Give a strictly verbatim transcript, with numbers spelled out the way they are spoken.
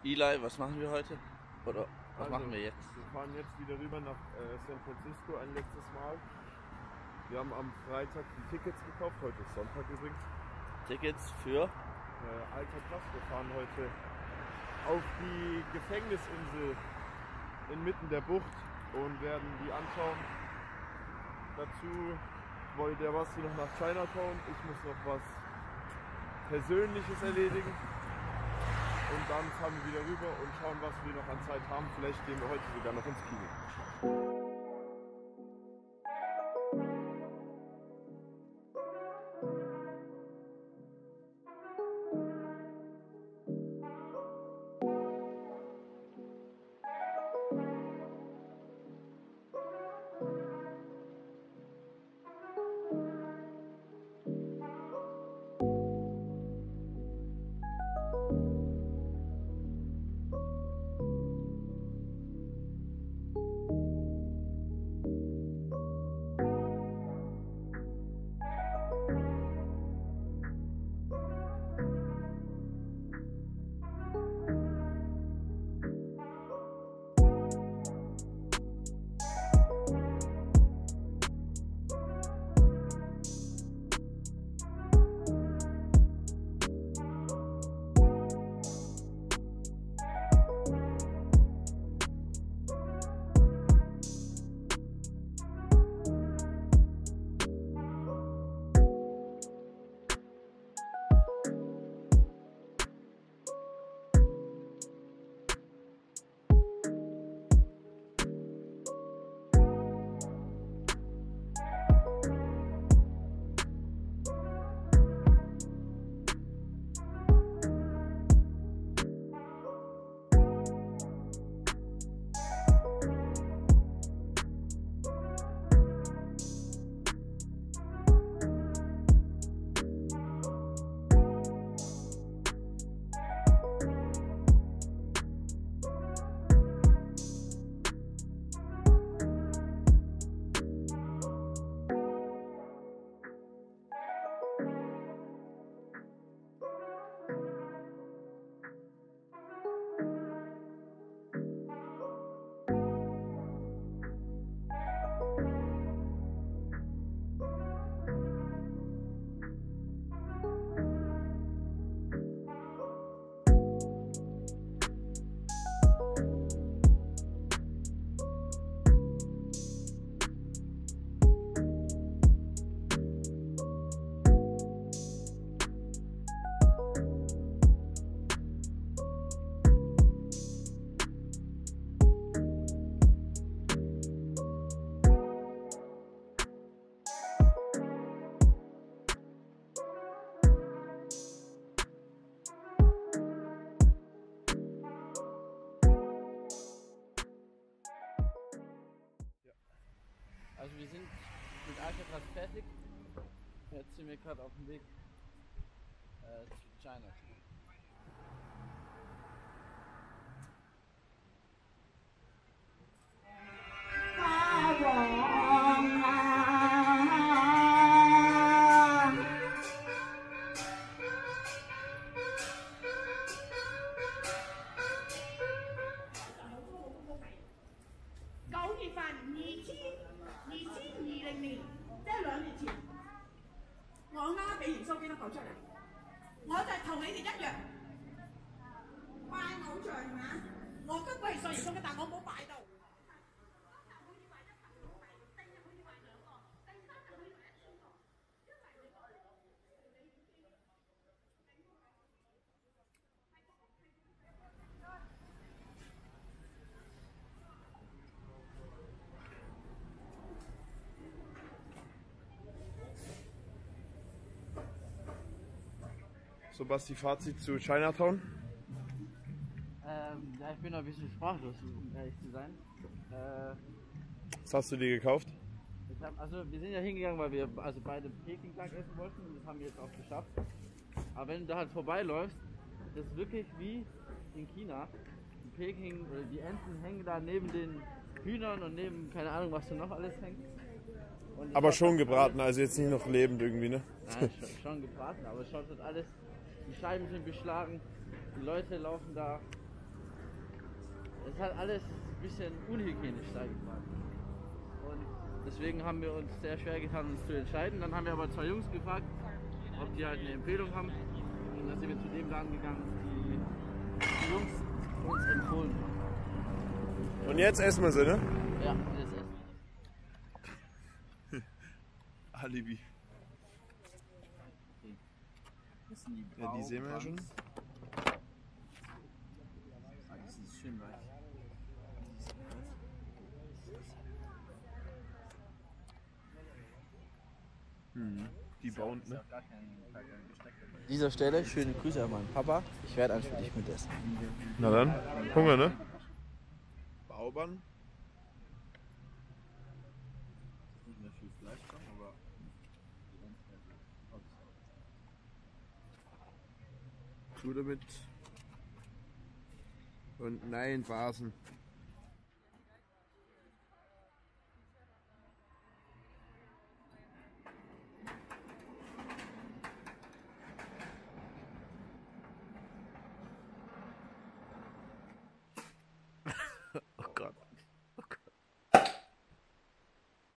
Eli, was machen wir heute? Oder was Also, machen wir jetzt? Wir fahren jetzt wieder rüber nach äh, San Francisco ein letztes Mal. Wir haben am Freitag die Tickets gekauft, heute ist Sonntag übrigens. Tickets für? Äh, alter Krass, wir fahren heute auf die Gefängnisinsel inmitten der Bucht und werden die anschauen. Dazu wollte der Basti noch nach Chinatown, ich muss noch was Persönliches erledigen. Und dann fahren wir wieder rüber und schauen, was wir noch an Zeit haben. Vielleicht gehen wir heute sogar noch ins Kino. Also wir sind mit Alcatraz fertig. Jetzt sind wir gerade auf dem Weg äh, zu China. So, Basti, Fazit zu Chinatown. Ähm, ja, ich bin noch ein bisschen sprachlos, um ehrlich zu sein. Äh, Was hast du dir gekauft? ich hab, also wir sind ja hingegangen, weil wir also beide Peking-Tag essen wollten und das haben wir jetzt auch geschafft. Aber wenn du da halt vorbeiläufst, das ist wirklich wie in China. In Peking, oder die Enten hängen da neben den Hühnern und neben, keine Ahnung, was da noch alles hängt. Und Aber schon gebraten, also jetzt nicht noch lebend irgendwie, ne? Nein, schon, schon gebraten, aber es schaut halt alles, die Scheiben sind beschlagen, die Leute laufen da es ist halt alles ein bisschen unhygienisch, sage ich mal. Und deswegen haben wir uns sehr schwer getan, uns zu entscheiden. Dann haben wir aber zwei Jungs gefragt, ob die halt eine Empfehlung haben. Und dann sind wir zu dem Laden gegangen, die die Jungs uns empfohlen haben. Und jetzt essen wir sie, ne? Ja, jetzt essen. Alibi. Okay. Das sind die Ja, die sehen wir ja schon. Ah, das ist schön weich. Hm. Die bauen, ne? An dieser Stelle schöne Grüße an meinen Papa. Ich werde eins für dich mitessen. Na dann, Hunger, ne? Baubern. Nicht mehr viel Fleisch dran, aber Du damit. Und nein, Vasen.